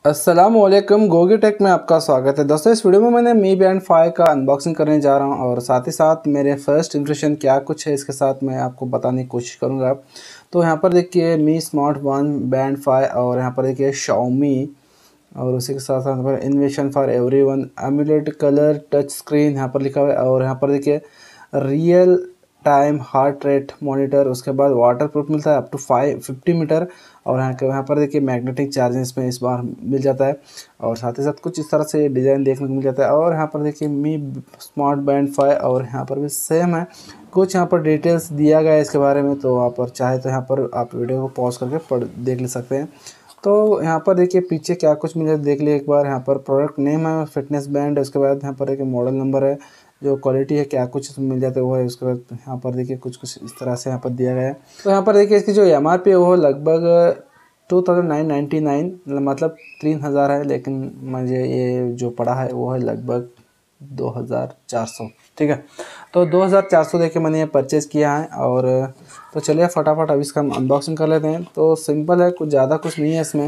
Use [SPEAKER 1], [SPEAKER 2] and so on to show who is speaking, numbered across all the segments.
[SPEAKER 1] अस्सलामुअलैकुम, गोगी टेक में आपका स्वागत है। दोस्तों, इस वीडियो में मैंने मी बैंड 5 का अनबॉक्सिंग करने जा रहा हूं और साथ ही साथ मेरे फर्स्ट इंप्रेशन क्या कुछ है इसके साथ मैं आपको बताने की कोशिश करूंगा। तो यहां पर देखिए मी स्मार्ट वन बैंड 5 और यहां पर देखिए शाओमी और उसी के साथ साथ पर innovation for everyone AMOLED colour touch screen यहाँ पर लिखा हुआ है। और यहाँ पर देखिए real time heart rate monitor, उसके बाद वाटर प्रूफ मिलता है अप टू 50 मीटर। और यहाँ पर देखिए मैग्नेटिक चार्जेस में इस बार मिल जाता है और साथ ही साथ कुछ इस तरह से डिज़ाइन देखने को मिल जाता है। और यहाँ पर देखिए मी स्मार्ट बैंड 5 और यहाँ पर भी सेम है, कुछ यहाँ पर डिटेल्स दिया गया है इसके बारे में। तो आप पर चाहे तो यहाँ पर आप वीडियो को पॉज करके देख ले सकते हैं। तो यहाँ पर देखिए पीछे क्या कुछ मिल जाता है देख लिए एक बार। यहाँ पर प्रोडक्ट नेम है फिटनेस बैंड, उसके बाद यहाँ पर एक मॉडल नंबर है, जो क्वालिटी है क्या कुछ इसमें मिल जाता है वो है। उसके बाद यहाँ पर देखिए कुछ इस तरह से यहाँ पर दिया गया है। तो यहाँ पर देखिए इसकी जो MRP है वो लगभग 2999 मतलब 3000 है, लेकिन मुझे ये जो पड़ा है वो है लगभग 2400। ठीक है, तो 2400 देके मैंने ये परचेज़ किया है। और तो चलिए फटाफट अब इसका हम अनबॉक्सिंग कर लेते हैं। तो सिंपल है, कुछ ज़्यादा कुछ नहीं है इसमें।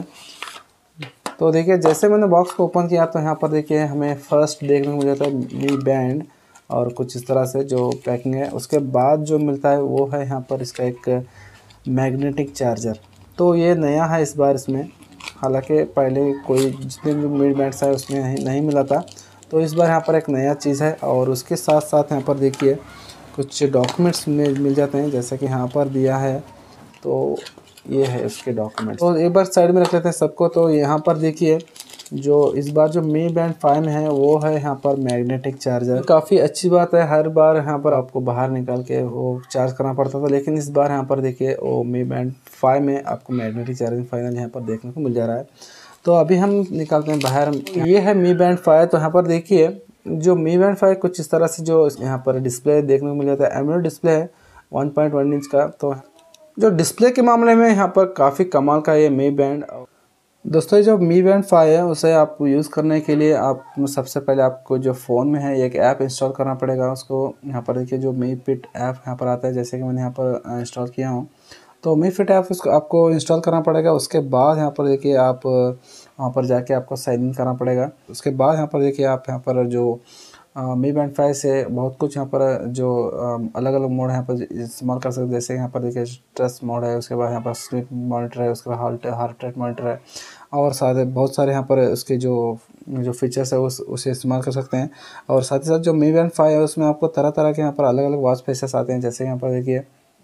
[SPEAKER 1] तो देखिए जैसे मैंने बॉक्स को ओपन किया तो यहाँ पर देखिए हमें फर्स्ट देखने को मिल जाता है मी बैंड और कुछ इस तरह से जो पैकिंग है। उसके बाद जो मिलता है वो है यहाँ पर इसका एक मैग्नेटिक चार्जर। तो ये नया है इस बार इसमें, हालांकि पहले कोई जितने भी मी बैंड्स है उसमें नहीं मिला था। तो इस बार यहाँ पर एक नया चीज़ है। और उसके साथ साथ यहाँ पर देखिए कुछ डॉक्यूमेंट्स मिल जाते हैं, जैसे कि यहाँ पर दिया है। तो ये है उसके डॉक्यूमेंट्स। तो एक बार साइड में रख लेते हैं सबको। तो यहाँ पर देखिए जो इस बार जो मी बैंड 5 में है वो है यहाँ पर मैग्नेटिक चार्जर। काफ़ी अच्छी बात है, हर बार यहाँ पर आपको बाहर निकाल के वो चार्ज करना पड़ता था, लेकिन इस बार यहाँ पर देखिए वो मी बैंड 5 में आपको मैग्नेटिक चार्जिंग फाइनल यहाँ पर देखने को मिल जा रहा है। तो अभी हम निकालते हैं बाहर। ये है मी बैंड 5। तो यहाँ पर देखिए जो मी बैंड 5 कुछ इस तरह से जो यहाँ पर डिस्प्ले देखने को मिल जाता है। एमोलेड डिस्प्ले है 1.1 इंच का। तो जो डिस्प्ले के मामले में यहाँ पर काफ़ी कमाल का ये मी बैंड। दोस्तों, जो मी बैंड 5 है उसे आप यूज़ करने के लिए आप सबसे पहले आपको जो फ़ोन में है एक ऐप इंस्टॉल करना पड़ेगा। उसको यहाँ पर देखिए जो मी फिट ऐप यहाँ पर आता है, जैसे कि मैंने यहाँ पर इंस्टॉल किया हूँ। तो मी फिट ऐप उसको आपको इंस्टॉल करना पड़ेगा। उसके बाद यहाँ पर देखिए आप वहाँ पर जाके आपको साइन इन करना पड़ेगा। उसके बाद यहाँ पर देखिए आप यहाँ पर जो मी बैंड 5 से बहुत कुछ यहाँ पर जो अलग अलग मोड यहाँ पर इस्तेमाल कर सकते हैं। जैसे यहाँ पर देखिए स्ट्रेस मोड है, उसके बाद यहाँ पर स्लीप मॉनिटर है, उसके बाद हार्ट रेट मॉनिटर है और साथ बहुत सारे यहाँ पर उसके जो फीचर्स है उसे इस्तेमाल कर सकते हैं। और साथ ही साथ जो मी बैंड 5 है उसमें आपको तरह तरह के यहाँ पर अलग अलग वॉच फेसेस आते हैं। जैसे यहाँ पर देखिए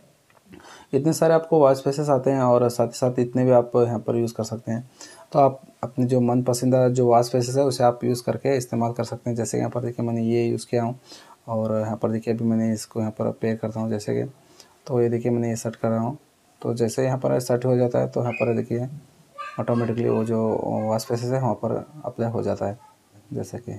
[SPEAKER 1] इतने सारे आपको वॉच फेसेस आते हैं और साथ ही साथ इतने भी आप यहाँ पर यूज़ कर सकते हैं। तो आप अपने जो मन पसंदीदा जो वॉच फेसेस है उसे आप यूज़ करके इस्तेमाल कर सकते हैं। जैसे यहाँ पर देखिए मैंने ये यूज़ किया हूँ और यहाँ पर देखिए अभी मैंने इसको यहाँ पर पे करता हूँ जैसे कि। तो ये देखिए मैंने ये सेट कर रहा हूँ। तो जैसे यहाँ पर सेट हो जाता है तो यहाँ पर देखिए ऑटोमेटिकली वो जो वॉच फेसेस है वहाँ पर अप्लाई हो जाता है जैसे कि।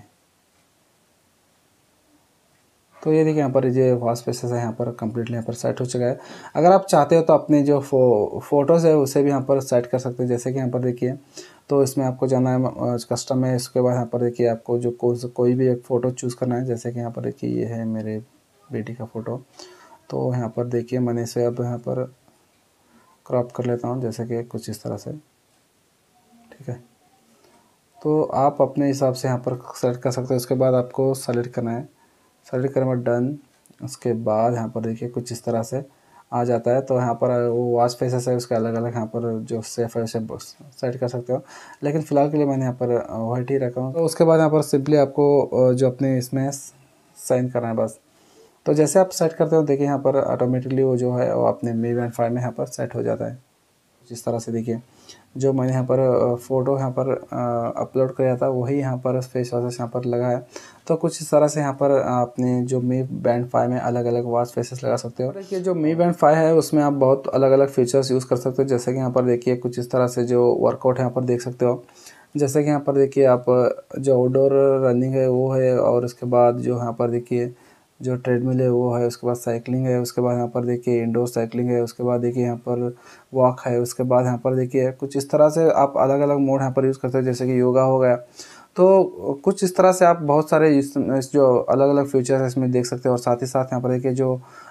[SPEAKER 1] तो ये देखिए यहाँ पर जो वॉच फेसेस है यहाँ पर कम्प्लीटली यहाँ पर सेट हो चुका है। अगर आप चाहते हो तो अपने जो फ़ोटोज़ है उसे भी यहाँ पर सेट कर सकते हैं। जैसे कि यहाँ पर देखिए तो इसमें आपको जाना है कस्टम में। इसके बाद यहाँ पर देखिए आपको जो कोई भी एक फ़ोटो चूज़ करना है। जैसे कि यहाँ पर देखिए ये है मेरे बेटी का फ़ोटो। तो यहाँ पर देखिए मैंने इसे अब यहाँ पर क्रॉप कर लेता हूँ जैसे कि कुछ इस तरह से। ठीक है, तो आप अपने हिसाब से यहाँ पर सेलेक्ट कर सकते हैं। उसके बाद आपको सेलेक्ट करना है, सेलेक्ट करने में डन। उसके बाद यहाँ पर देखिए कुछ इस तरह से आ जाता है। तो यहाँ पर वो वॉच फेसेस है उसके अलग अलग यहाँ पर जो सेफ है उसे सेट कर सकते हो, लेकिन फ़िलहाल के लिए मैंने यहाँ पर वाइट ही रखा हूँ। तो उसके बाद यहाँ पर सिंपली आपको जो अपने इसमें साइन करना है बस। तो जैसे आप सेट करते हो देखिए यहाँ पर ऑटोमेटिकली वो जो है वो अपने मी बैंड 5 में यहाँ पर सेट हो जाता है। जिस तरह से देखिए जो मैंने यहाँ पर फ़ोटो यहाँ पर अपलोड किया था वही यहाँ पर फेस वॉश यहाँ पर लगा है। तो कुछ इस तरह से यहाँ पर अपने जो मी बैंड 5 में अलग अलग वॉच फेसेस लगा सकते हो। देखिए जो मी बैंड 5 है उसमें आप बहुत अलग अलग फीचर्स यूज़ कर सकते हो। जैसे कि यहाँ पर देखिए कुछ इस तरह से जो वर्कआउट यहाँ पर देख सकते हो। जैसे कि यहाँ पर देखिए आप जो आउटडोर रनिंग है वो है, और उसके बाद जो यहाँ पर देखिए जो ट्रेडमिल है वो है, उसके बाद साइकिलिंग है, उसके बाद यहाँ पर देखिए इंडोर साइकिलिंग है, उसके बाद देखिए यहाँ पर वॉक है, उसके बाद यहाँ पर देखिए कुछ इस तरह से आप अलग अलग मोड यहाँ पर यूज़ करते हैं। जैसे कि योगा हो गया। तो कुछ इस तरह से आप बहुत सारे इस जो अलग अलग फीचर्स है इसमें देख सकते हो। और साथ ही साथ यहाँ पर देखिए जो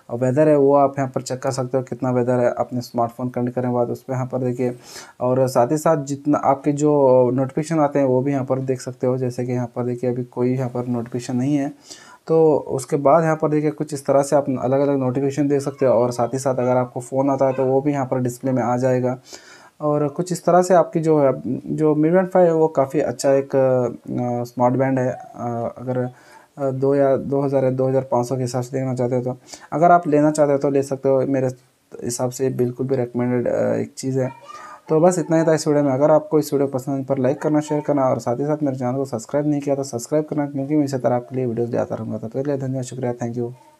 [SPEAKER 1] वेदर है वो आप यहाँ पर चेक कर सकते हो, कितना वेदर है अपने स्मार्टफोन कनेक्ट करने के बाद उस पर यहाँ पर देखिए। और साथ ही साथ जितना आपके जो नोटिफिकेशन आते हैं वो भी यहाँ पर देख सकते हो। जैसे कि यहाँ पर देखिए अभी कोई यहाँ पर नोटिफिकेशन नहीं है, तो उसके बाद यहाँ पर देखिए कुछ इस तरह से आप अलग अलग नोटिफिकेशन देख सकते हो। और साथ ही साथ अगर आपको फ़ोन आता है तो वो भी यहाँ पर डिस्प्ले में आ जाएगा। और कुछ इस तरह से आपकी जो है जो Mi Band 5 है वो काफ़ी अच्छा एक स्मार्ट बैंड है। अगर 2000 या 2500 के हिसाब से देखना चाहते हो तो अगर आप लेना चाहते हो तो ले सकते हो। मेरे हिसाब से बिल्कुल भी रिकमेंडेड एक चीज़ है। तो बस इतना ही था इस वीडियो में। अगर आपको इस वीडियो पसंद पर लाइक करना, शेयर करना और साथ ही साथ मेरे चैनल को सब्सक्राइब नहीं किया तो सब्सक्राइब करना, क्योंकि मैं इसी तरह आपके लिए वीडियोस ले आता रहूँगा। तो धन्यवाद, शुक्रिया, थैंक यू।